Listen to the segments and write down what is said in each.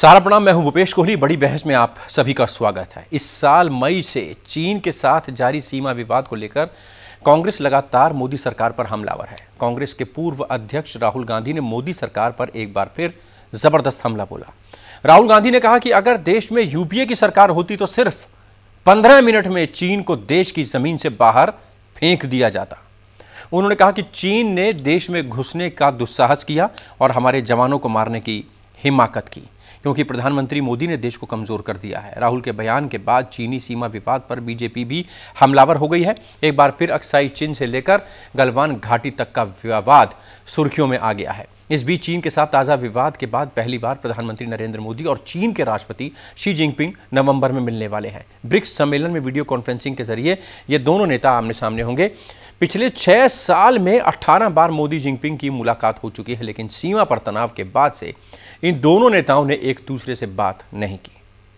सारा प्रणाम, मैं हूं भूपेश कोहली। बड़ी बहस में आप सभी का स्वागत है। इस साल मई से चीन के साथ जारी सीमा विवाद को लेकर कांग्रेस लगातार मोदी सरकार पर हमलावर है। कांग्रेस के पूर्व अध्यक्ष राहुल गांधी ने मोदी सरकार पर एक बार फिर जबरदस्त हमला बोला। राहुल गांधी ने कहा कि अगर देश में यूपीए की सरकार होती तो सिर्फ 15 मिनट में चीन को देश की जमीन से बाहर फेंक दिया जाता। उन्होंने कहा कि चीन ने देश में घुसने का दुस्साहस किया और हमारे जवानों को मारने की हिमाकत की, क्योंकि प्रधानमंत्री मोदी ने देश को कमजोर कर दिया है। राहुल के बयान के बाद चीनी सीमा विवाद पर बीजेपी भी हमलावर हो गई है। एक बार फिर अक्साई चिन से लेकर गलवान घाटी तक का विवाद सुर्खियों में आ गया है। इस बीच चीन के साथ ताज़ा विवाद के बाद पहली बार प्रधानमंत्री नरेंद्र मोदी और चीन के राष्ट्रपति शी जिनपिंग नवंबर में मिलने वाले हैं। ब्रिक्स सम्मेलन में वीडियो कॉन्फ्रेंसिंग के जरिए ये दोनों नेता आमने सामने होंगे। पिछले 6 साल में 18 बार मोदी जिनपिंग की मुलाकात हो चुकी है, लेकिन सीमा पर तनाव के बाद से इन दोनों नेताओं ने एक दूसरे से बात नहीं की।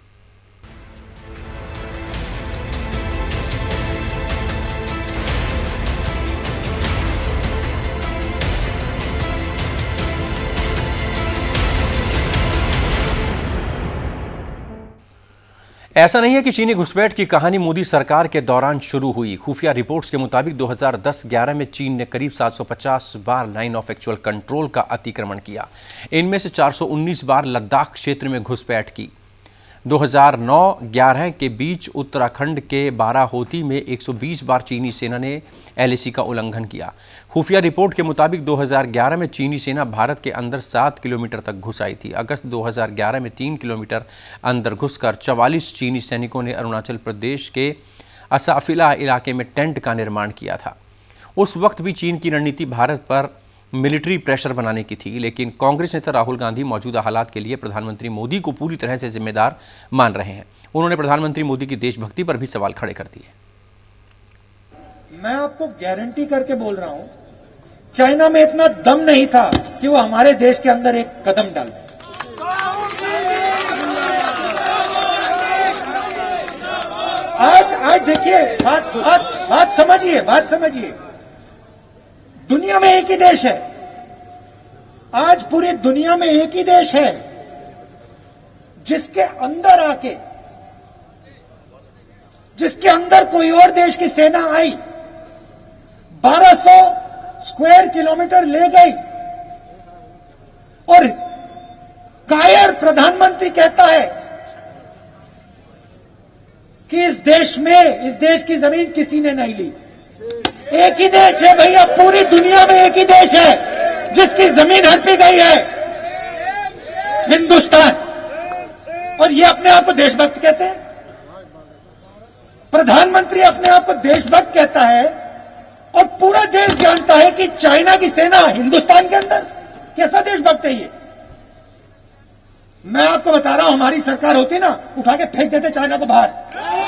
ऐसा नहीं है कि चीनी घुसपैठ की कहानी मोदी सरकार के दौरान शुरू हुई। खुफिया रिपोर्ट्स के मुताबिक 2010-11 में चीन ने करीब 750 बार लाइन ऑफ एक्चुअल कंट्रोल का अतिक्रमण किया। इनमें से 419 बार लद्दाख क्षेत्र में घुसपैठ की। 2009-11 के बीच उत्तराखंड के बाराहोती में 120 बार चीनी सेना ने एलएसी का उल्लंघन किया। खुफिया रिपोर्ट के मुताबिक 2011 में चीनी सेना भारत के अंदर 7 किलोमीटर तक घुस आई थी। अगस्त 2011 में 3 किलोमीटर अंदर घुसकर 44 चीनी सैनिकों ने अरुणाचल प्रदेश के असाफिला इलाके में टेंट का निर्माण किया था। उस वक्त भी चीन की रणनीति भारत पर मिलिट्री प्रेशर बनाने की थी, लेकिन कांग्रेस नेता राहुल गांधी मौजूदा हालात के लिए प्रधानमंत्री मोदी को पूरी तरह से जिम्मेदार मान रहे हैं। उन्होंने प्रधानमंत्री मोदी की देशभक्ति पर भी सवाल खड़े कर दिए। मैं आपको गारंटी करके बोल रहा हूं, चाइना में इतना दम नहीं था कि वो हमारे देश के अंदर एक कदम डाले। आज देखिए, बात समझिए। दुनिया में एक ही देश है। आज पूरी दुनिया में एक ही देश है जिसके अंदर कोई और देश की सेना आई, 1200 स्क्वायर किलोमीटर ले गई और कायर प्रधानमंत्री कहता है कि इस देश की जमीन किसी ने नहीं ली। एक ही देश है भैया, पूरी दुनिया में एक ही देश है जिसकी जमीन हड़पी गई है, हिंदुस्तान। और ये अपने आप को देशभक्त कहते हैं। प्रधानमंत्री अपने आप को देशभक्त कहता है और पूरा देश जानता है कि चाइना की सेना हिंदुस्तान के अंदर। कैसा देशभक्त है ये? मैं आपको बता रहा हूं, हमारी सरकार होती ना, उठा के फेंक देते चाइना को बाहर।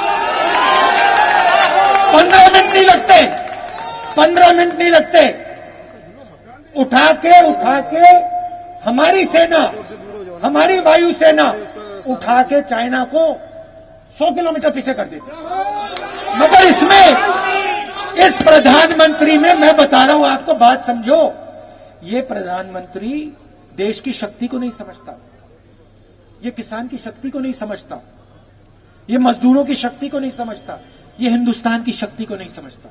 15 मिनट नहीं लगते। उठा के हमारी सेना, हमारी वायु सेना उठा के चाइना को 100 किलोमीटर पीछे कर देती। मगर इस प्रधानमंत्री में मैं बता रहा हूं आपको, बात समझो, ये प्रधानमंत्री देश की शक्ति को नहीं समझता, ये किसान की शक्ति को नहीं समझता, ये मजदूरों की शक्ति को नहीं समझता, ये हिंदुस्तान की शक्ति को नहीं समझता।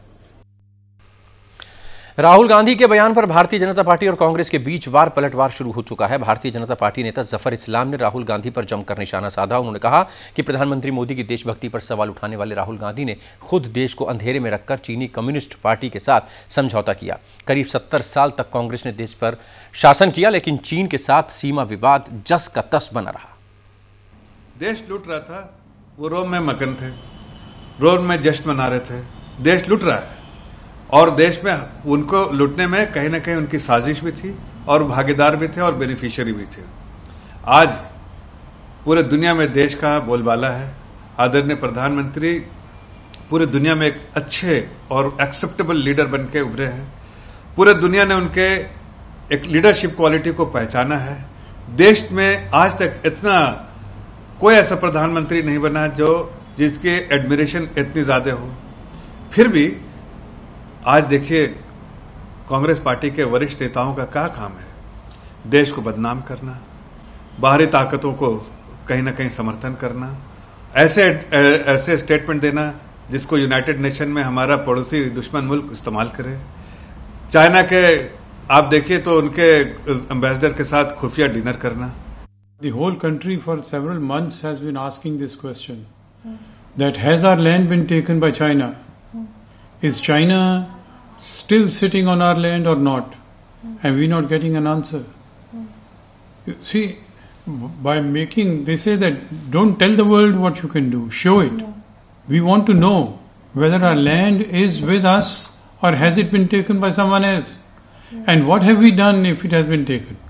राहुल गांधी के बयान पर भारतीय जनता पार्टी और कांग्रेस के बीच वार पलटवार शुरू हो चुका है। भारतीय जनता पार्टी नेता जफर इस्लाम ने राहुल गांधी पर जमकर निशाना साधा। उन्होंने कहा कि प्रधानमंत्री मोदी की देशभक्ति पर सवाल उठाने वाले राहुल गांधी ने खुद देश को अंधेरे में रखकर चीनी कम्युनिस्ट पार्टी के साथ समझौता किया। करीब 70 साल तक कांग्रेस ने देश पर शासन किया, लेकिन चीन के साथ सीमा विवाद जस का तस बना रहा। देश लूट रहा था, वो रोम में मगन थे, रोम में जश्न मना रहे थे। देश लूट रहा है और देश में उनको लूटने में कहीं ना कहीं उनकी साजिश भी थी और भागीदार भी थे और बेनिफिशियरी भी थे। आज पूरे दुनिया में देश का बोलबाला है। आदरणीय प्रधानमंत्री पूरे दुनिया में एक अच्छे और एक्सेप्टेबल लीडर बन के उभरे हैं। पूरे दुनिया ने उनके एक लीडरशिप क्वालिटी को पहचाना है। देश में आज तक इतना कोई ऐसा प्रधानमंत्री नहीं बना जिसकी एडमिरेशन इतनी ज्यादा हो। फिर भी आज देखिए, कांग्रेस पार्टी के वरिष्ठ नेताओं का क्या काम है? देश को बदनाम करना, बाहरी ताकतों को कहीं ना कहीं समर्थन करना, ऐसे स्टेटमेंट देना जिसको यूनाइटेड नेशन में हमारा पड़ोसी दुश्मन मुल्क इस्तेमाल करे। चाइना के आप देखिए तो उनके एम्बेसडर के साथ खुफिया डिनर करना। The whole country for several months has been asking this question, that has our land been taken by China? Is China still sitting on our land or not? And we're not getting an answer. You see, by making, they say that don't tell the world what you can do, show it. We want to know whether our land is with us or has it been taken by someone else. And what have we done if it has been taken?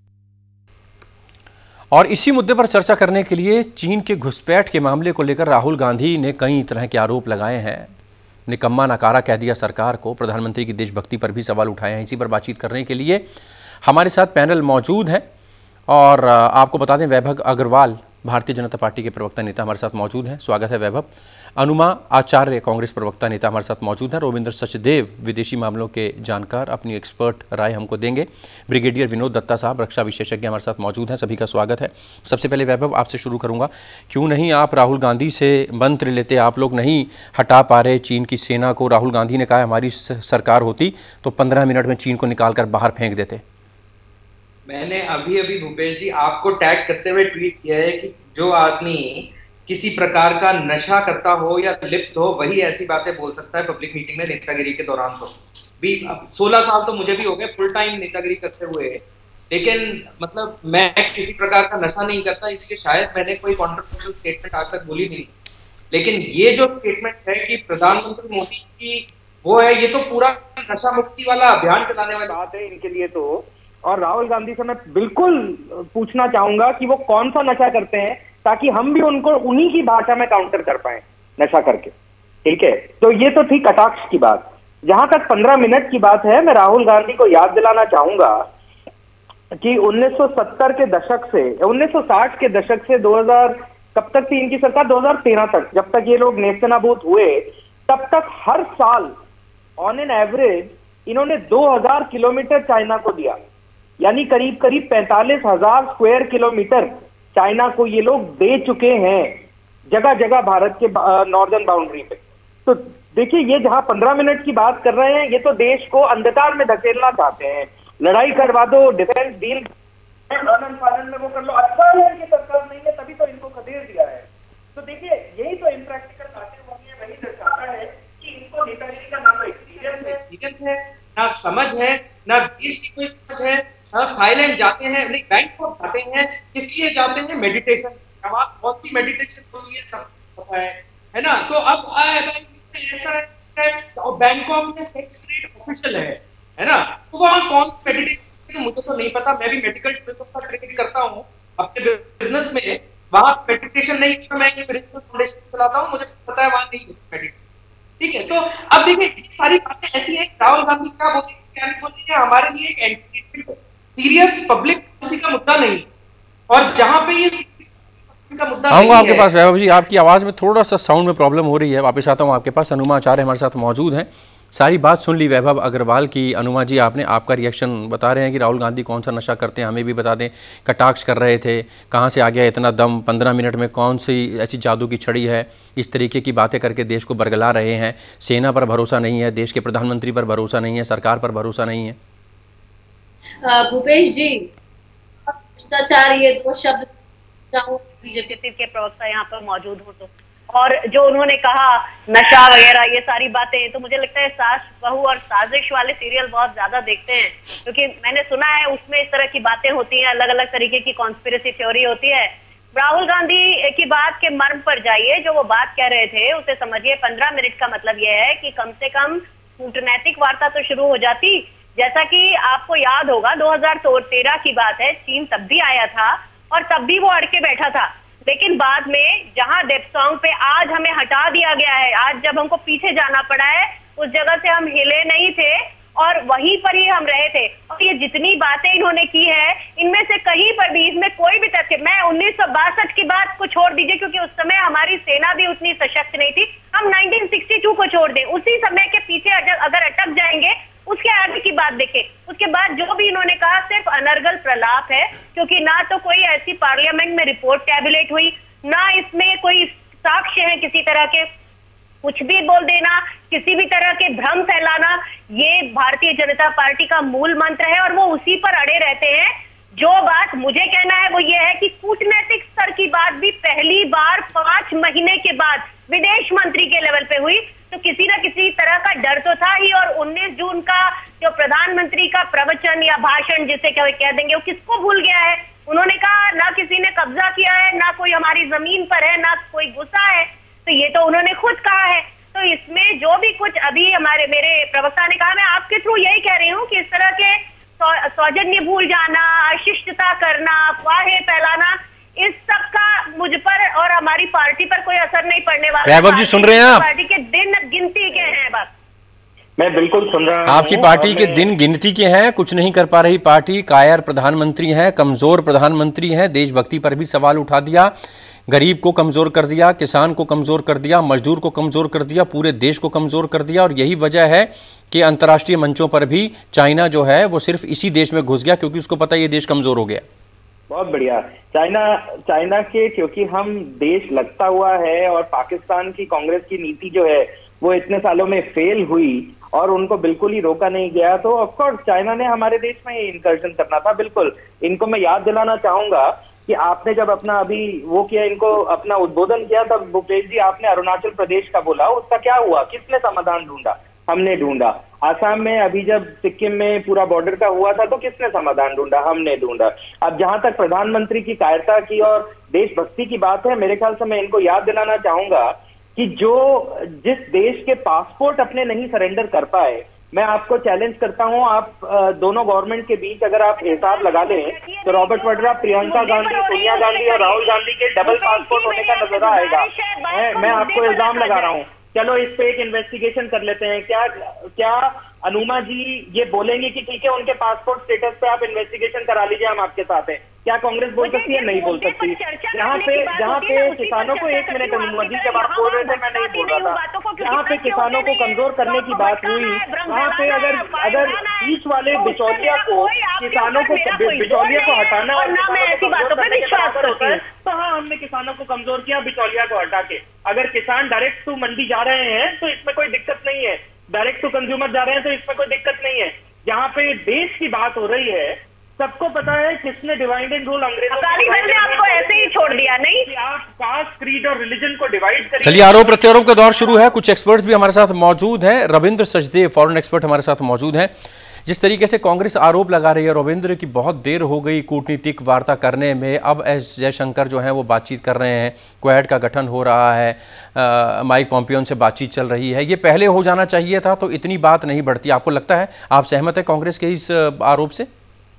और इसी मुद्दे पर चर्चा करने के लिए चीन के घुसपैठ के मामले को लेकर राहुल गांधी ने कई तरह के आरोप लगाए हैं। निकम्मा नकारा कह दिया सरकार को, प्रधानमंत्री की देशभक्ति पर भी सवाल उठाए हैं। इसी पर बातचीत करने के लिए हमारे साथ पैनल मौजूद है और आपको बता दें वैभव अग्रवाल भारतीय जनता पार्टी के प्रवक्ता नेता हमारे साथ मौजूद हैं। स्वागत है वैभव। अनुमा आचार्य कांग्रेस प्रवक्ता नेता हमारे साथ मौजूद हैं। रोविंदर सचदेव विदेशी मामलों के जानकार अपनी एक्सपर्ट राय हमको देंगे। ब्रिगेडियर विनोद दत्ता साहब रक्षा विशेषज्ञ हमारे साथ मौजूद हैं। सभी का स्वागत है। सबसे पहले वैभव आपसे शुरू करूंगा, क्यों नहीं आप राहुल गांधी से मंत्र लेते? आप लोग नहीं हटा पा रहे चीन की सेना को। राहुल गांधी ने कहा हमारी सरकार होती तो 15 मिनट में चीन को निकाल कर बाहर फेंक देते। मैंने अभी भूपेश जी आपको टैग करते हुए ट्वीट किया है कि जो आदमी किसी प्रकार का नशा करता हो या लिप्त हो वही ऐसी बातें बोल सकता है पब्लिक मीटिंग में नेतागिरी के दौरान। तो भी 16 साल तो मुझे भी हो गए फुल टाइम नेतागिरी करते हुए, लेकिन मतलब मैं किसी प्रकार का नशा नहीं करता, इसलिए शायद मैंने कोई कॉन्ट्रोवर्शियल स्टेटमेंट आज तक बोली नहीं। लेकिन ये जो स्टेटमेंट है कि प्रधानमंत्री मोदी की वो है, ये तो पूरा नशा मुक्ति वाला अभियान चलाने वाली बात है इनके लिए। तो और राहुल गांधी से मैं बिल्कुल पूछना चाहूंगा कि वो कौन सा नशा करते हैं ताकि हम भी उनको उन्हीं की भाषा में काउंटर कर पाए नशा करके। ठीक है, तो ये तो थी कटाक्ष की बात। जहां तक 15 मिनट की बात है, मैं राहुल गांधी को याद दिलाना चाहूंगा कि 1970 के दशक से 1960 के दशक से 2000 कब तक थी इनकी सरकार, 2013 तक, जब तक ये लोग नेस्तनाबूद हुए, तब तक हर साल ऑन एन एवरेज इन्होंने 2000 किलोमीटर चाइना को दिया, यानी करीब करीब 45,000 स्क्वायर किलोमीटर चाइना को ये लोग दे चुके हैं जगह जगह भारत के नॉर्दर्न बाउंड्री पे। तो देखिए, ये जहां 15 मिनट की बात कर रहे हैं, ये तो देश को अंधकार में धकेलना चाहते हैं। लड़ाई करवा दो, डिफेंस डील पालन में वो कर लो। अच्छा है कि सरकार नहीं है, तभी तो इनको खदेड़ दिया है। तो देखिए, यही तो इम्प्रैक्टिकल बातें होती है, वही दर्शाता है कि इनको नेतागिरी का ना एक्सपीरियंस है, ना समझ है, ना देश की कोई समझ है। थाईलैंड जाते हैं, नहीं बैंकॉक जाते हैं, इसलिए जाते हैं मेडिटेशन, बहुत सी मेडिटेशन होती है, सब होता है ना। तो अब ऐसा है बैंकॉक में सेक्स ट्रेड ऑफिशियल है ना, तो वहाँ कौन मेडिटेशन मुझे तो नहीं पता। मैं भी मेडिकल टूरिज्म का ट्रेड करता हूँ अपने बिजनेस में, वहाँ मेडिटेशन नहीं है। मैं स्पिरिचुअल फाउंडेशन चलाता हूँ, मुझे पता है वहाँ नहीं मेडिटेशन। ठीक है, तो अब देखिए सारी बातें ऐसी हैं। राहुल गांधी क्या बोलेंगे, हमारे लिए एक एंटरटेनमेंट सीरियस पब्लिक पॉलिसी का मुद्दा नहीं, और जहां पे ये का मुद्दा आऊंगा आपके पास। वैभव जी, आपकी आवाज में थोड़ा सा साउंड में प्रॉब्लम हो रही है, वापस आता हूं आपके पास। अनुमा आचार्य हमारे साथ मौजूद हैं। सारी बात सुन ली वैभव अग्रवाल की। अनुमा जी, आपने आपका रिएक्शन बता रहे हैं कि राहुल गांधी कौन सा नशा करते हैं, हमें भी बता दें। कटाक्ष कर रहे थे, कहाँ से आ गया इतना दम, 15 मिनट में कौन सी ऐसी जादू की छड़ी है, इस तरीके की बातें करके देश को बरगला रहे हैं। सेना पर भरोसा नहीं है, देश के प्रधानमंत्री पर भरोसा नहीं है, सरकार पर भरोसा नहीं है। भूपेश जी, भ्रष्टाचार ये दो शब्द बीजेपी के प्रवक्ता यहाँ पर मौजूद हो तो, और जो उन्होंने कहा नशा वगैरह ये सारी बातें, तो मुझे लगता है सास बहू और साजिश वाले सीरियल बहुत ज्यादा देखते हैं, क्योंकि मैंने सुना है उसमें इस तरह की बातें होती हैं, अलग अलग तरीके की कॉन्स्पिरेसी थ्योरी होती है। राहुल गांधी की बात के मर्म पर जाइए, जो वो बात कह रहे थे उसे समझिए। 15 मिनट का मतलब यह है कि कम से कम कूटनैतिक वार्ता तो शुरू हो जाती। जैसा कि आपको याद होगा 2013 की बात है, चीन तब भी आया था और तब भी वो अड़के बैठा था, लेकिन बाद में जहां डेप्सोंग पे आज हमें हटा दिया गया है, आज जब हमको पीछे जाना पड़ा है, उस जगह से हम हिले नहीं थे और वहीं पर ही हम रहे थे। और ये जितनी बातें इन्होंने की है, इनमें से कहीं पर भी इसमें कोई भी तथ्य, मैं 1962 की बात को छोड़ दीजिए क्योंकि उस समय हमारी सेना भी उतनी सशक्त नहीं थी, हम 1962 को छोड़ दें, उसी समय के पीछे अगर अटक जाएंगे उसके आगे की बात देखें। उसके बाद जो भी इन्होंने कहा सिर्फ अनर्गल प्रलाप है, क्योंकि ना तो कोई ऐसी पार्लियामेंट में रिपोर्ट टैबुलेट हुई, ना इसमें कोई साक्ष्य है किसी तरह के। कुछ भी बोल देना, किसी भी तरह के भ्रम फैलाना, ये भारतीय जनता पार्टी का मूल मंत्र है और वो उसी पर अड़े रहते हैं। जो बात मुझे कहना है वो ये है कि कूटनैतिक स्तर की बात भी पहली बार 5 महीने के बाद विदेश मंत्री के लेवल पे हुई, तो किसी ना किसी तरह का डर तो था ही। और 19 जून का जो प्रधानमंत्री का प्रवचन या भाषण जिसे कह देंगे, वो किसको भूल गया है? उन्होंने कहा ना किसी ने कब्जा किया है, ना कोई हमारी जमीन पर है, ना कोई गुस्सा है, तो ये तो उन्होंने खुद कहा है। तो इसमें जो भी कुछ अभी मेरे प्रवक्ता ने कहा, मैं आपके थ्रू यही कह रही हूँ कि इस तरह के सौजन्य भूल जाना, अशिष्टता करना, अफवाहें फैलाना, इस सब का मुझ पर और हमारी पार्टी पर कोई असर नहीं पड़ने वाला। वैभव जी सुन रहे हैं आप? पार्टी के दिन गिनती के हैं बस। मैं बिल्कुल सुन रहा हूं। आपकी पार्टी के दिन गिनती के हैं, कुछ नहीं कर पा रही पार्टी, कायर प्रधानमंत्री हैं, कमजोर प्रधानमंत्री हैं, देशभक्ति पर भी सवाल उठा दिया, गरीब को कमजोर कर दिया, किसान को कमजोर कर दिया, मजदूर को कमजोर कर दिया, पूरे देश को कमजोर कर दिया। और यही वजह है कि अंतर्राष्ट्रीय मंचों पर भी चाइना जो है वो सिर्फ इसी देश में घुस गया, क्योंकि उसको पता है ये देश कमजोर हो गया। बहुत बढ़िया। चाइना के क्योंकि हम देश लगता हुआ है और पाकिस्तान की कांग्रेस की नीति जो है वो इतने सालों में फेल हुई और उनको बिल्कुल ही रोका नहीं गया, तो ऑफकोर्स चाइना ने हमारे देश में इंकर्जन करना था। बिल्कुल इनको मैं याद दिलाना चाहूंगा कि आपने जब अपना अभी वो किया, इनको अपना उद्बोधन किया, तब भूपेश जी आपने अरुणाचल प्रदेश का बोला, उसका क्या हुआ? किसने समाधान ढूंढा? हमने ढूंढा। आसाम में अभी जब सिक्किम में पूरा बॉर्डर का हुआ था तो किसने समाधान ढूंढा? हमने ढूंढा। अब जहां तक प्रधानमंत्री की कायरता की और देशभक्ति की बात है, मेरे ख्याल से मैं इनको याद दिलाना चाहूंगा कि जिस देश के पासपोर्ट अपने नहीं सरेंडर कर पाए, मैं आपको चैलेंज करता हूं, आप दोनों गवर्नमेंट के बीच अगर आप हिसाब लगा लें तो रॉबर्ट वड्रा, प्रियंका गांधी, सोनिया गांधी और राहुल गांधी के डबल पासपोर्ट होने का नजरा आएगा। मैं आपको इल्जाम लगा रहा हूं। चलो इस पे एक इन्वेस्टिगेशन कर लेते हैं। क्या अनुमा जी ये बोलेंगे कि ठीक है उनके पासपोर्ट स्टेटस पे आप इन्वेस्टिगेशन करा लीजिए, हम आपके साथ हैं? क्या कांग्रेस बोल सकती है? नहीं बोल सकती। जहाँ पे किसानों को, एक मिनट अनुमा जी, जब आप बोल रहे थे मैं नहीं बोल रहा था, जहाँ पे किसानों को कमजोर करने की बात हुई, वहाँ पे अगर बीच वाले बिचौलिया को, किसानों को बिचौलिया को हटाना और तो हाँ, हमने किसानों को कमजोर किया बिचौलिया को हटा के। अगर किसान डायरेक्ट टू मंडी जा रहे हैं तो इसमें कोई दिक्कत नहीं है, डायरेक्ट टू कंज्यूमर जा रहे हैं तो इसमें कोई दिक्कत नहीं है। जहाँ पे देश की बात हो रही है, सबको पता है किसने डिवाइड एंड रूल अंग्रेजों ने आपको ऐसे ही छोड़ दिया, नहीं कि आप कास्ट, क्रीड और रिलीजन को डिवाइड करिए। चलिए, आरोप प्रत्यारोप का दौर शुरू है। कुछ एक्सपर्ट्स भी हमारे साथ मौजूद हैं। रविंद्र सचदेव, फॉरेन एक्सपर्ट, हमारे साथ मौजूद हैं। जिस तरीके से कांग्रेस आरोप लगा रही है रविंद्र की बहुत देर हो गई कूटनीतिक वार्ता करने में, अब एस जयशंकर जो हैं वो बातचीत कर रहे हैं, क्वाड का गठन हो रहा है, माइक पॉम्पियो से बातचीत चल रही है, ये पहले हो जाना चाहिए था तो इतनी बात नहीं बढ़ती। आपको लगता है, आप सहमत है कांग्रेस के इस आरोप से?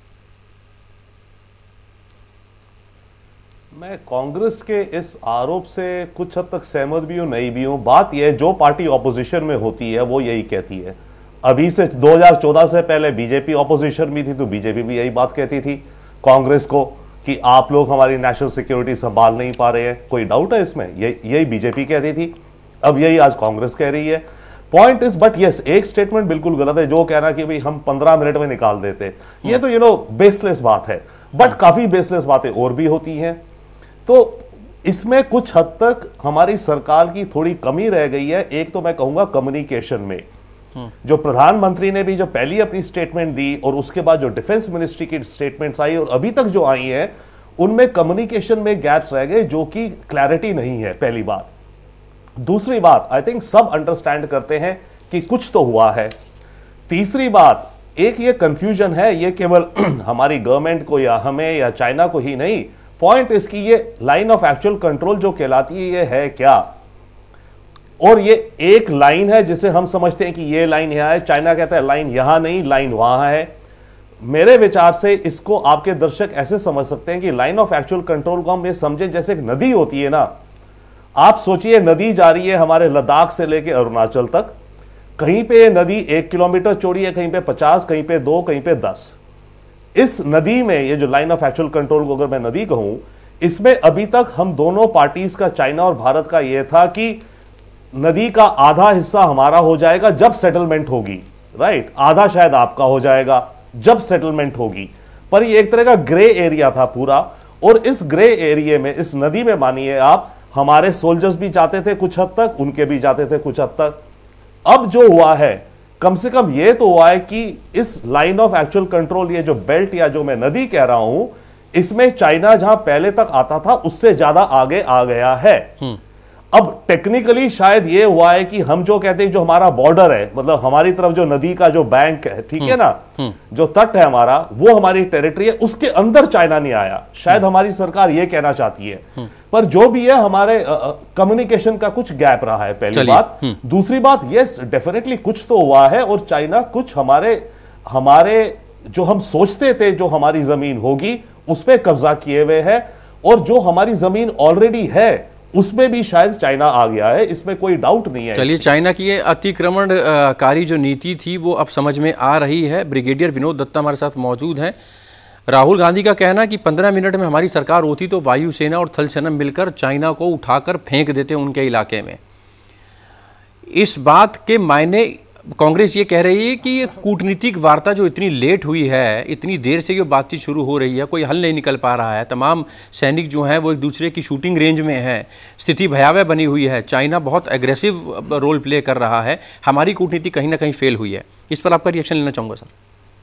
मैं कांग्रेस के इस आरोप से कुछ हद तक सहमत भी हूं, नहीं भी हूं। बात यह है, जो पार्टी ऑपोजिशन में होती है वो यही कहती है। अभी से 2014 से पहले बीजेपी ऑपोजिशन में थी तो बीजेपी भी यही बात कहती थी कांग्रेस को कि आप लोग हमारी नेशनल सिक्योरिटी संभाल नहीं पा रहे हैं। कोई डाउट है इसमें? यही बीजेपी कहती थी, अब यही आज कांग्रेस कह रही है। पॉइंट इज, बट यस, एक स्टेटमेंट बिल्कुल गलत है जो कहना कि भाई हम 15 मिनट में निकाल देते, ये तो बेसलेस बात है। बट काफी बेसलेस बातें और भी होती हैं। तो इसमें कुछ हद तक हमारी सरकार की थोड़ी कमी रह गई है। एक तो मैं कहूंगा कम्युनिकेशन में, जो प्रधानमंत्री ने भी जो पहली अपनी स्टेटमेंट दी और उसके बाद जो डिफेंस मिनिस्ट्री की स्टेटमेंट्स आई और अभी तक जो आई हैं, उनमें कम्युनिकेशन में गैप्स रह गए, जो कि क्लैरिटी नहीं है, पहली बात। दूसरी बात, आई थिंक सब अंडरस्टैंड करते हैं कि कुछ तो हुआ है। तीसरी बात, एक ये कंफ्यूजन है, ये केवल हमारी गवर्नमेंट को या हमें या चाइना को ही नहीं, पॉइंट इसकी ये लाइन ऑफ एक्चुअल कंट्रोल जो कहलाती है, ये है क्या? और ये एक लाइन है जिसे हम समझते हैं कि ये लाइन यहां है, चाइना कहता है लाइन यहां नहीं, लाइन वहां है। मेरे विचार से इसको आपके दर्शक ऐसे समझ सकते हैं कि लाइन ऑफ एक्चुअल कंट्रोल को हम ये समझें जैसे एक नदी होती है ना। आप सोचिए, नदी जा रही है हमारे लद्दाख से लेकर अरुणाचल तक, कहीं पे नदी 1 किलोमीटर चौड़ी है, कहीं पे 50, कहीं पे 2, कहीं पे 10। इस नदी में ये जो लाइन ऑफ एक्चुअल कंट्रोल को अगर मैं नदी कहूं, इसमें अभी तक हम दोनों पार्टीज का, चाइना और भारत का, यह था कि नदी का आधा हिस्सा हमारा हो जाएगा जब सेटलमेंट होगी, राइट, आधा शायद आपका हो जाएगा जब सेटलमेंट होगी। पर ये एक तरह का ग्रे एरिया था पूरा, और इस ग्रे एरिया में, इस नदी में मानिए आप, हमारे सोल्जर्स भी जाते थे कुछ हद तक, उनके भी जाते थे कुछ हद तक। अब जो हुआ है, कम से कम ये तो हुआ है कि इस लाइन ऑफ एक्चुअल कंट्रोल, ये जो बेल्ट या जो मैं नदी कह रहा हूं, इसमें चाइना जहां पहले तक आता था उससे ज्यादा आगे आ गया है। अब टेक्निकली शायद ये हुआ है कि हम जो कहते हैं, जो हमारा बॉर्डर है, मतलब हमारी तरफ जो नदी का जो बैंक है, ठीक है ना, जो तट है हमारा, वो हमारी टेरिटरी है, उसके अंदर चाइना नहीं आया। शायद हमारी सरकार ये कहना चाहती है। पर जो भी है, हमारे कम्युनिकेशन का कुछ गैप रहा है, पहली बात। दूसरी बात, यस डेफिनेटली कुछ तो हुआ है, और चाइना कुछ हमारे जो हम सोचते थे जो हमारी जमीन होगी उस पर कब्जा किए हुए है, और जो हमारी जमीन ऑलरेडी है उसमें भी शायद चाइना आ गया है, इसमें कोई डाउट नहीं है। चलिए, चाइना की ये अतिक्रमणकारी जो नीति थी वो अब समझ में आ रही है। ब्रिगेडियर विनोद दत्ता हमारे साथ मौजूद हैं। राहुल गांधी का कहना है कि 15 मिनट में हमारी सरकार होती तो वायुसेना और थल सेना मिलकर चाइना को उठाकर फेंक देते उनके इलाके में। इस बात के मायने कांग्रेस ये कह रही है कि ये कूटनीतिक वार्ता जो इतनी लेट हुई है, इतनी देर से ये बातचीत शुरू हो रही है, कोई हल नहीं निकल पा रहा है, तमाम सैनिक जो हैं वो एक दूसरे की शूटिंग रेंज में हैं, स्थिति भयावह बनी हुई है, चाइना बहुत एग्रेसिव रोल प्ले कर रहा है, हमारी कूटनीति कहीं ना कहीं फेल हुई है। इस पर आपका रिएक्शन लेना चाहूँगा सर।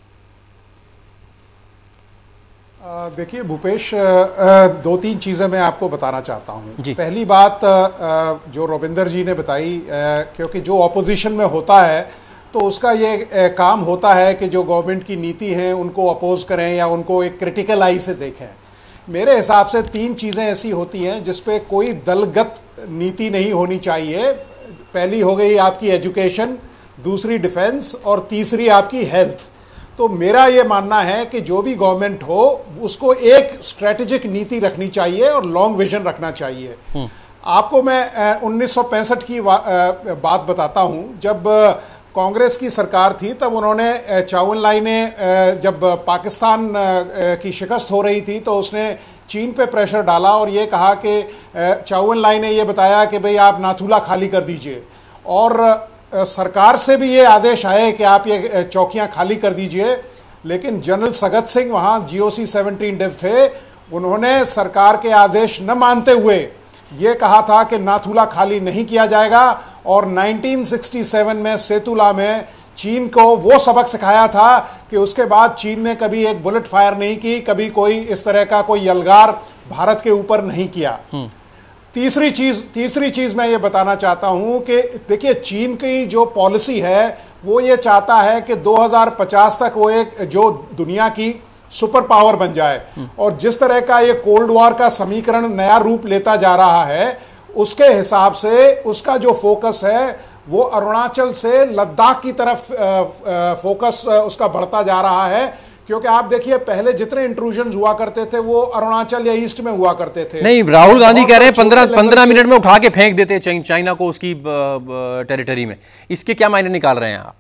देखिए भूपेश, 2-3 चीज़ें मैं आपको बताना चाहता हूँ। पहली बात जो रविंदर जी ने बताई, क्योंकि जो ऑपोजिशन में होता है तो उसका ये काम होता है कि जो गवर्नमेंट की नीति हैं उनको अपोज करें या उनको एक क्रिटिकल आई से देखें। मेरे हिसाब से 3 चीज़ें ऐसी होती हैं जिस पे कोई दलगत नीति नहीं होनी चाहिए। पहली हो गई आपकी एजुकेशन, दूसरी डिफेंस, और तीसरी आपकी हेल्थ। तो मेरा ये मानना है कि जो भी गवर्नमेंट हो उसको एक स्ट्रेटेजिक नीति रखनी चाहिए और लॉन्ग विजन रखना चाहिए। आपको मैं 1965 की बात बताता हूँ। जब कांग्रेस की सरकार थी तब उन्होंने चाउ एन लाई ने, जब पाकिस्तान की शिकस्त हो रही थी तो उसने चीन पे प्रेशर डाला और ये कहा कि चाउ एन लाई ने ये बताया कि भाई आप नाथुला खाली कर दीजिए, और सरकार से भी ये आदेश आए कि आप ये चौकियां खाली कर दीजिए। लेकिन जनरल सगत सिंह वहाँ GOC 17 डिव थे, उन्होंने सरकार के आदेश न मानते हुए ये कहा था कि नाथुला खाली नहीं किया जाएगा, और 1967 में सेतुला में चीन को वो सबक सिखाया था कि उसके बाद चीन ने कभी एक बुलेट फायर नहीं की, कभी कोई इस तरह का कोई यलगार भारत के ऊपर नहीं किया। तीसरी चीज मैं ये बताना चाहता हूं कि देखिए, चीन की जो पॉलिसी है वो ये चाहता है कि 2050 तक वो एक जो दुनिया की सुपर पावर बन जाए, और जिस तरह का ये कोल्ड वॉर का समीकरण नया रूप लेता जा रहा है उसके हिसाब से उसका जो फोकस है वो अरुणाचल से लद्दाख की तरफ फोकस उसका बढ़ता जा रहा है। क्योंकि आप देखिए, पहले जितने इंट्रूजन हुआ करते थे वो अरुणाचल या ईस्ट में हुआ करते थे। नहीं, राहुल गांधी कह रहे हैं 15 मिनट में उठा के फेंक देते चाइना को उसकी टेरिटरी में। इसके क्या मायने निकाल रहे हैं आप?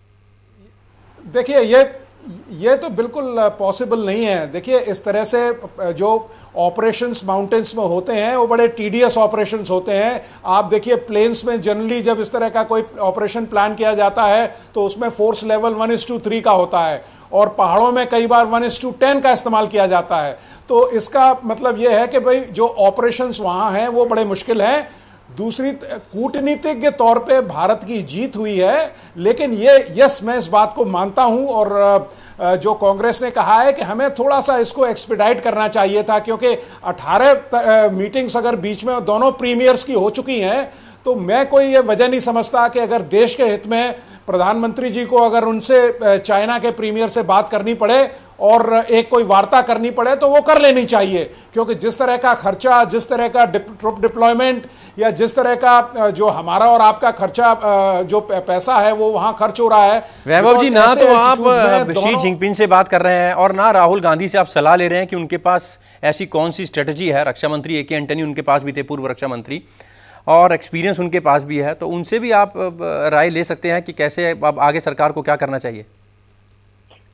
देखिए, ये तो बिल्कुल पॉसिबल नहीं है। देखिए, इस तरह से जो ऑपरेशंस माउंटेन्स में होते हैं वो बड़े टीडियस ऑपरेशंस होते हैं। आप देखिए, प्लेन्स में जनरली जब इस तरह का कोई ऑपरेशन प्लान किया जाता है तो उसमें फोर्स लेवल 1:3 का होता है, और पहाड़ों में कई बार 1:10 का इस्तेमाल किया जाता है। तो इसका मतलब यह है कि भाई जो ऑपरेशंस वहां हैं वो बड़े मुश्किल हैं। दूसरी, कूटनीतिक के तौर पे भारत की जीत हुई है, लेकिन मैं इस बात को मानता हूं, और जो कांग्रेस ने कहा है कि हमें थोड़ा सा इसको एक्सपीडाइट करना चाहिए था, क्योंकि 18 मीटिंग्स अगर बीच में दोनों प्रीमियर्स की हो चुकी हैं तो मैं कोई ये वजह नहीं समझता कि अगर देश के हित में प्रधानमंत्री जी को अगर उनसे चाइना के प्रीमियर से बात करनी पड़े और एक कोई वार्ता करनी पड़े तो वो कर लेनी चाहिए। क्योंकि जिस तरह का खर्चा, जिस तरह का ट्रुप डिप्लॉयमेंट, या जिस तरह का जो हमारा और आपका खर्चा, जो पैसा है वो वहां खर्च हो रहा है। वैभव जी, ना तो आप शी जिनपिंग से बात कर रहे हैं और ना राहुल गांधी से आप सलाह ले रहे हैं कि उनके पास ऐसी कौन सी स्ट्रेटजी है। रक्षा मंत्री A.K. एंटनी उनके पास भी थे, पूर्व रक्षा मंत्री, और एक्सपीरियंस उनके पास भी है, तो उनसे भी आप राय ले सकते हैं कि कैसे अब आगे सरकार को क्या करना चाहिए।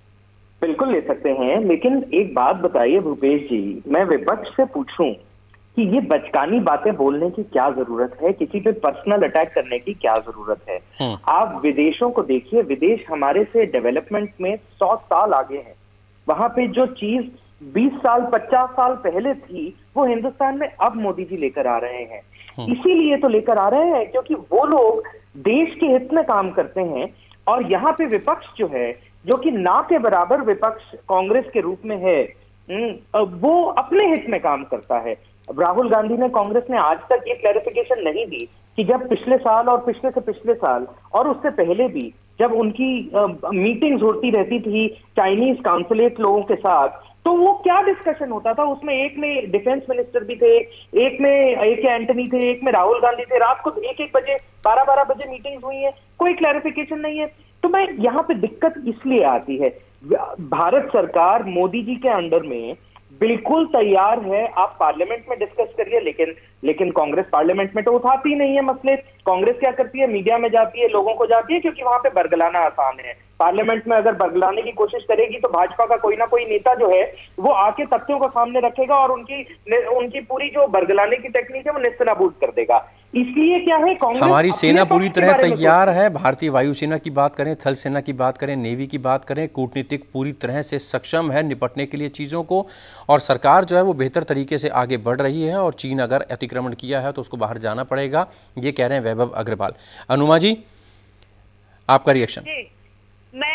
बिल्कुल ले सकते हैं, लेकिन एक बात बताइए भूपेश जी, मैं विपक्ष से पूछूं कि ये बचकानी बातें बोलने की क्या जरूरत है, किसी पे पर्सनल अटैक करने की क्या जरूरत है। आप विदेशों को देखिए, विदेश हमारे से डेवलपमेंट में 100 साल आगे है। वहां पे जो चीज 20 साल 50 साल पहले थी वो हिंदुस्तान में अब मोदी जी लेकर आ रहे हैं। इसीलिए तो लेकर आ रहे हैं क्योंकि वो लोग देश के हित में काम करते हैं, और यहाँ पे विपक्ष जो है, जो कि ना के बराबर विपक्ष कांग्रेस के रूप में है, वो अपने हित में काम करता है। राहुल गांधी ने, कांग्रेस ने आज तक ये क्लैरिफिकेशन नहीं दी कि जब पिछले साल और पिछले से पिछले साल और उससे पहले भी जब उनकी मीटिंग्स होती रहती थी चाइनीज काउंसुलेट लोगों के साथ, तो वो क्या डिस्कशन होता था उसमें। एक में डिफेंस मिनिस्टर भी थे, एक में AK एंटनी थे, एक में राहुल गांधी थे। रात को 1-1 बजे 12-12 बजे मीटिंग्स हुई है, कोई क्लैरिफिकेशन नहीं है। तो मैं यहाँ पे दिक्कत इसलिए आती है, भारत सरकार मोदी जी के अंडर में बिल्कुल तैयार है, आप पार्लियामेंट में डिस्कस करिए, लेकिन कांग्रेस पार्लियामेंट में तो उठाती नहीं है मसले। कांग्रेस क्या करती है, मीडिया में जाती है, लोगों को जाती है, क्योंकि वहां पे बरगलाना आसान है। पार्लियामेंट में अगर बरगलाने की कोशिश करेगी तो भाजपा का कोई ना कोई नेता जो है वो आके तथ्यों को सामने रखेगा और उनकी पूरी जो बरगलाने की टेक्निक है वो नेस्तनाबूद कर देगा। इसलिए क्या है, कांग्रेस हमारी सेना पूरी तरह तैयार है। भारतीय वायुसेना की बात करें, थल सेना की बात करें, नेवी की बात करें, कूटनीतिक पूरी तरह से सक्षम है निपटने के लिए चीज़ों को, और सरकार जो है वो बेहतर तरीके से आगे बढ़ रही है। और चीन अगर अतिक्रमण किया है तो उसको बाहर जाना पड़ेगा, ये कह रहे हैं वैभव अग्रवाल। अनुमा जी, आपका रिएक्शन? मैं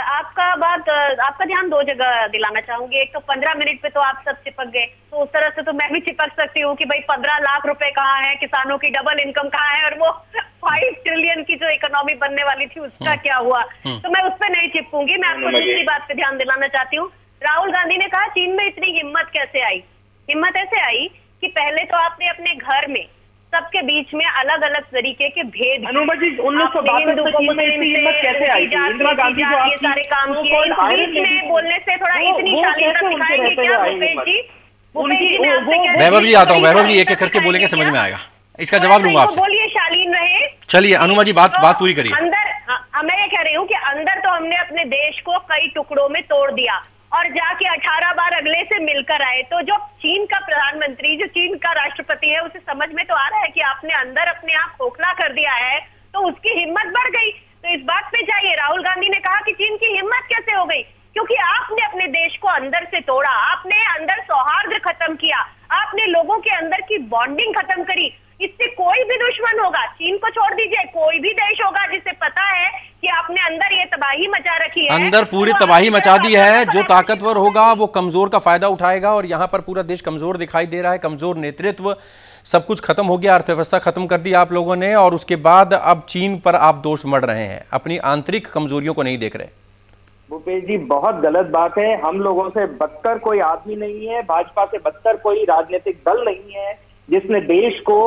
आपका ध्यान दो जगह दिलाना चाहूंगी। एक तो 15 मिनट पे तो आप सब चिपक गए, तो उस तरह से तो मैं भी चिपक सकती हूँ कि भाई 15 लाख रुपए कहाँ है, किसानों की डबल इनकम कहाँ है, और वो 5 ट्रिलियन की जो इकोनॉमी बनने वाली थी उसका क्या हुआ। तो मैं उस पर नहीं चिपकूंगी। मैं आपको दूसरी बात पे ध्यान दिलाना चाहती हूँ। राहुल गांधी ने कहा चीन में इतनी हिम्मत कैसे आई। हिम्मत ऐसे आई कि पहले तो आपने अपने घर में सबके बीच में अलग अलग तरीके के भेद, अनुमा जी 1962 में चीन में इतनी हिम्मत कैसे आई? इंदिरा गांधी जो ये सारे काम किए, बीच में बोलने से थोड़ा इतनी शालीनता दिखाएंगे क्या भूपेश जी? वैभव जी आता हूँ, वैभव जी एक एक करके बोलेंगे, समझ में आएगा, इसका जवाब लूंगा आपसे। बोलिए, शालीन रहे। चलिए अनुमा जी बात पूरी करिए। अंदर मैं ये कह रही हूँ कि अंदर तो हमने अपने देश को कई टुकड़ों में तोड़ दिया और जाके 18 बार अगले से मिलकर आए। तो जो चीन का प्रधानमंत्री, जो चीन का राष्ट्रपति है, उसे समझ में तो आ रहा है कि आपने अंदर अपने आप खोखला कर दिया है, तो उसकी हिम्मत बढ़ गई। तो इस बात पे जाइए। राहुल गांधी ने कहा कि चीन की हिम्मत कैसे हो गई, क्योंकि आपने अपने देश को अंदर से तोड़ा, आपने अंदर सौहार्द खत्म किया, आपने लोगों के अंदर की बॉन्डिंग खत्म करी। इससे कोई भी दुश्मन होगा, चीन को छोड़ दीजिए, कोई भी देश होगा जिसे पता है कि आपने अंदर ये तबाही मचा रखी है, अंदर पूरी तबाही मचा दी है, जो ताकतवर होगा वो कमजोर का फायदा उठाएगा। और यहाँ पर पूरा देश कमजोर दिखाई दे रहा है, कमजोर नेतृत्व, सब कुछ खत्म हो गया, अर्थव्यवस्था खत्म कर दी आप लोगों ने, और उसके बाद अब चीन पर आप दोष मढ़ रहे हैं, अपनी आंतरिक कमजोरियों को नहीं देख रहे। भूपेश जी, बहुत गलत बात है। हम लोगों से बदतर कोई आदमी नहीं है, भाजपा से बदतर कोई राजनीतिक दल नहीं है जिसने देश को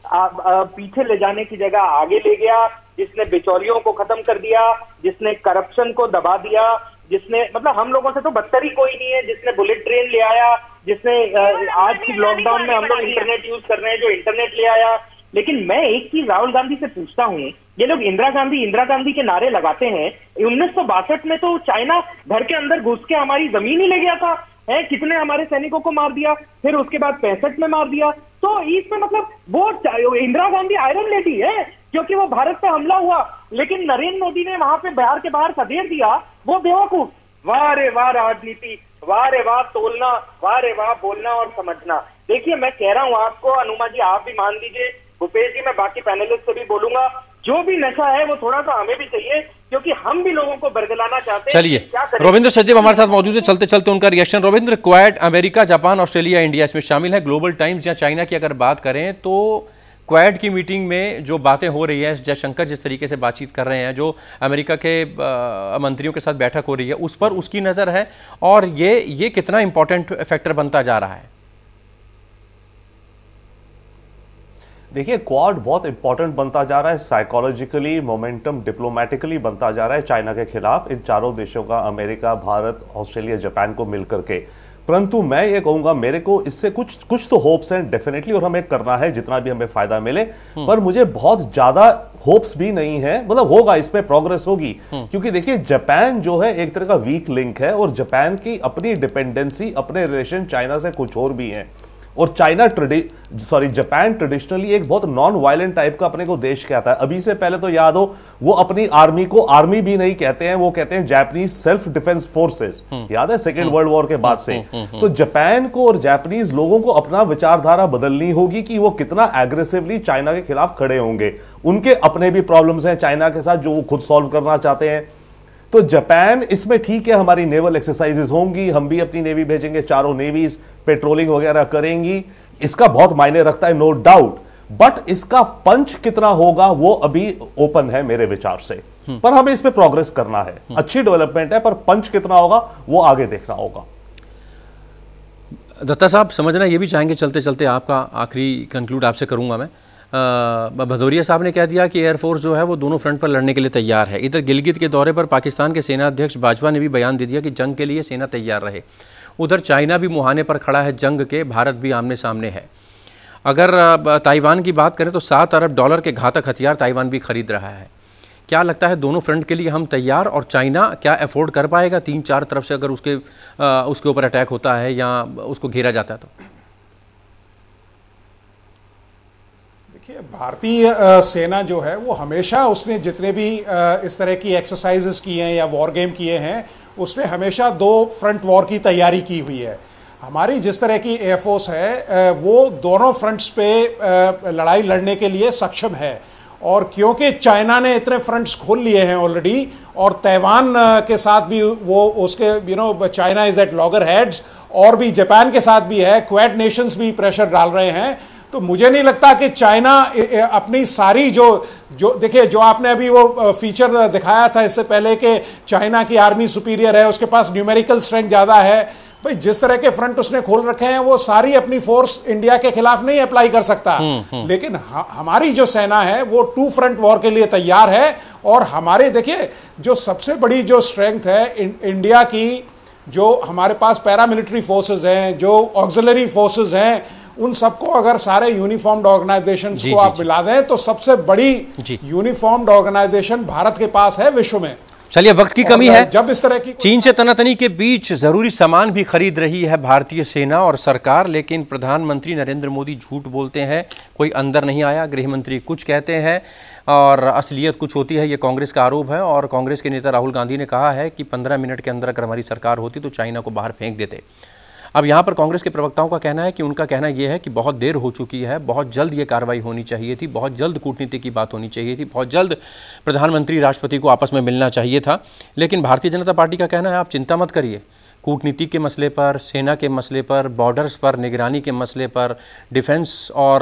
पीछे ले जाने की जगह आगे ले गया, जिसने बिचौलियों को खत्म कर दिया, जिसने करप्शन को दबा दिया, जिसने, मतलब हम लोगों से तो बदतर ही कोई नहीं है, जिसने बुलेट ट्रेन ले आया, जिसने आज की लॉकडाउन में हम लोग इंटरनेट यूज कर रहे हैं, जो इंटरनेट ले आया। लेकिन मैं एक चीज राहुल गांधी से पूछता हूँ, ये लोग इंदिरा गांधी के नारे लगाते हैं। 1962 में तो चाइना घर के अंदर घुस के हमारी जमीन ही ले गया था, है, कितने हमारे सैनिकों को मार दिया, फिर उसके बाद 65 में मार दिया। तो इसमें मतलब वो इंदिरा गांधी आयरन लेडी है क्योंकि वो भारत पे हमला हुआ, लेकिन नरेंद्र मोदी ने वहां पे बिहार के बाहर खदेड़ दिया, वो बेवकूफ। वाह रे वाह राजनीति, वाह रे वाह तोलना, वाह रे वाह बोलना और समझना। देखिए, मैं कह रहा हूं आपको, अनुमा जी आप भी मान लीजिए, भूपेश जी, मैं बाकी पैनलिस्ट से भी बोलूंगा, जो भी नशा है वो थोड़ा सा हमें भी चाहिए, क्योंकि हम भी लोगों को बरगलाना चाहते हैं। चलिए, रविंद्र सचदेव हमारे साथ मौजूद है, चलते चलते उनका reaction. Ravindra, Quad, America, Japan, Australia, India इसमें शामिल है। ग्लोबल टाइम्स या चाइना की अगर बात करें तो क्वाड की मीटिंग में जो बातें हो रही है, जयशंकर जिस तरीके से बातचीत कर रहे हैं, जो अमेरिका के मंत्रियों के साथ बैठक हो रही है, उस पर उसकी नज़र है, और ये कितना इंपॉर्टेंट फैक्टर बनता जा रहा है? देखिए, क्वाड बहुत इंपॉर्टेंट बनता जा रहा है, साइकोलॉजिकली, मोमेंटम, डिप्लोमेटिकली बनता जा रहा है चाइना के खिलाफ, इन चारों देशों का, अमेरिका, भारत, ऑस्ट्रेलिया, जापान को मिलकर के। परंतु मैं ये कहूंगा, मेरे को इससे कुछ तो होप्स हैं डेफिनेटली, और हमें करना है जितना भी हमें फायदा मिले, पर मुझे बहुत ज्यादा होप्स भी नहीं है। मतलब होगा, इसमें प्रोग्रेस होगी, क्योंकि देखिए जापान जो है एक तरह का वीक लिंक है, और जापान की अपनी डिपेंडेंसी, अपने रिलेशन चाइना से कुछ और भी है। और जापान ट्रेडिशनली एक बहुत नॉन वायलेंट टाइप का अपने को देश कहता है। अभी से पहले तो याद हो, वो अपनी आर्मी को आर्मी भी नहीं कहते हैं, वो कहते हैं जापानीज सेल्फ डिफेंस फोर्सेस। याद है सेकेंड वर्ल्ड वॉर के बाद से। तो जापान को और जापानीज लोगों को अपना विचारधारा बदलनी होगी कि वो कितना एग्रेसिवली चाइना के खिलाफ खड़े होंगे। उनके अपने भी प्रॉब्लम्स हैं चाइना के साथ जो वो खुद सॉल्व करना चाहते हैं। तो जापान इसमें ठीक है, हमारी नेवल एक्सरसाइजेस होंगी, हम भी अपनी नेवी भेजेंगे, चारों नेवीज पेट्रोलिंग वगैरह करेंगी, इसका बहुत मायने रखता है, नो डाउट। बट इसका पंच कितना होगा वो अभी ओपन है मेरे विचार से, पर हमें इस पे प्रोग्रेस करना है। अच्छी डेवलपमेंट है, पर पंच कितना होगा वो आगे देखना होगा। दत्ता साहब, समझना ये भी चाहेंगे चलते चलते, आपका आखिरी कंक्लूड आपसे करूंगा मैं। भदौरिया साहब ने कह दिया कि एयरफोर्स जो है वो दोनों फ्रंट पर लड़ने के लिए तैयार है। इधर गिलगित के दौरे पर पाकिस्तान के सेना अध्यक्ष बाजवा ने भी बयान दे दिया कि जंग के लिए सेना तैयार रहे। उधर चाइना भी मुहाने पर खड़ा है जंग के, भारत भी आमने सामने है। अगर ताइवान की बात करें तो $7 अरब के घातक हथियार ताइवान भी खरीद रहा है। क्या लगता है दोनों फ्रंट के लिए हम तैयार, और चाइना क्या अफोर्ड कर पाएगा 3-4 तरफ से अगर उसके ऊपर अटैक होता है या उसको घेरा जाता है तो? देखिए, भारतीय सेना जो है वो हमेशा उसने जितने भी इस तरह की एक्सरसाइजेस की हैं या वॉर गेम किए हैं, उसने हमेशा 2 फ्रंट वॉर की तैयारी की हुई है। हमारी जिस तरह की एयरफोर्स है वो दोनों फ्रंट्स पे लड़ाई लड़ने के लिए सक्षम है। और क्योंकि चाइना ने इतने फ्रंट्स खोल लिए हैं ऑलरेडी, और ताइवान के साथ भी वो उसके China is at loggerheads, और भी जापान के साथ भी है, क्वाड नेशंस भी प्रेशर डाल रहे हैं। तो मुझे नहीं लगता कि चाइना अपनी सारी जो देखिए, जो आपने अभी वो फीचर दिखाया था इससे पहले कि चाइना की आर्मी सुपीरियर है, उसके पास न्यूमेरिकल स्ट्रेंथ ज़्यादा है, भाई जिस तरह के फ्रंट उसने खोल रखे हैं वो सारी अपनी फोर्स इंडिया के खिलाफ नहीं अप्लाई कर सकता। लेकिन हमारी जो सेना है वो 2 फ्रंट वॉर के लिए तैयार है। और हमारे देखिए, जो सबसे बड़ी जो स्ट्रेंथ है इंडिया की, जो हमारे पास पैरामिलिट्री फोर्सेज हैं, जो ऑक्सिलरी फोर्सेज हैं, उन सबको अगर सारे यूनिफॉर्म्ड ऑर्गेनाइजेशन को आप मिला दें तो सबसे बड़ी यूनिफॉर्म्ड ऑर्गेनाइजेशन भारत के पास है विश्व में। चलिए, वक्त की कमी है। जब इस तरह की चीन से तनातनी के बीच जरूरी सामान भी खरीद रही है भारतीय सेना और सरकार, लेकिन प्रधानमंत्री नरेंद्र मोदी झूठ बोलते हैं, कोई अंदर नहीं आया। गृह मंत्री कुछ कहते हैं और असलियत कुछ होती है, ये कांग्रेस का आरोप है। और कांग्रेस के नेता राहुल गांधी ने कहा है कि 15 मिनट के अंदर अगर हमारी सरकार होती तो चाइना को बाहर फेंक देते। अब यहाँ पर कांग्रेस के प्रवक्ताओं का कहना है कि उनका कहना यह है कि बहुत देर हो चुकी है, बहुत जल्द ये कार्रवाई होनी चाहिए थी, बहुत जल्द कूटनीति की बात होनी चाहिए थी, बहुत जल्द प्रधानमंत्री राष्ट्रपति को आपस में मिलना चाहिए था। लेकिन भारतीय जनता पार्टी का कहना है आप चिंता मत करिए, कूटनीति के मसले पर, सेना के मसले पर, बॉर्डर्स पर, निगरानी के मसले पर, डिफेंस और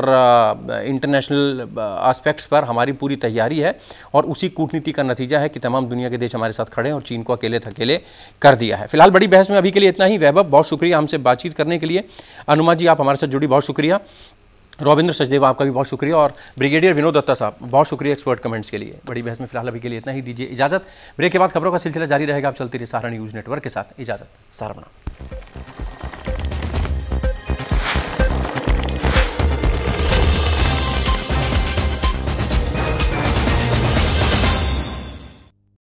इंटरनेशनल एस्पेक्ट्स पर हमारी पूरी तैयारी है। और उसी कूटनीति का नतीजा है कि तमाम दुनिया के देश हमारे साथ खड़े हैं और चीन को अकेले थकेले कर दिया है। फिलहाल बड़ी बहस में अभी के लिए इतना ही। वैभव, बहुत शुक्रिया हमसे बातचीत करने के लिए। अनुमा जी, आप हमारे साथ जुड़ी, बहुत शुक्रिया। रविंद्र सचदेवा, आपका भी बहुत शुक्रिया। और ब्रिगेडियर विनोद दत्ता साहब, बहुत शुक्रिया एक्सपर्ट कमेंट्स के लिए। बड़ी बहस में फिलहाल अभी के लिए इतना ही, दीजिए इजाजत। ब्रेक के बाद खबरों का सिलसिला जारी रहेगा। आप चलते रहिए सहारा न्यूज़ नेटवर्क के साथ। इजाजत, सहारा बना।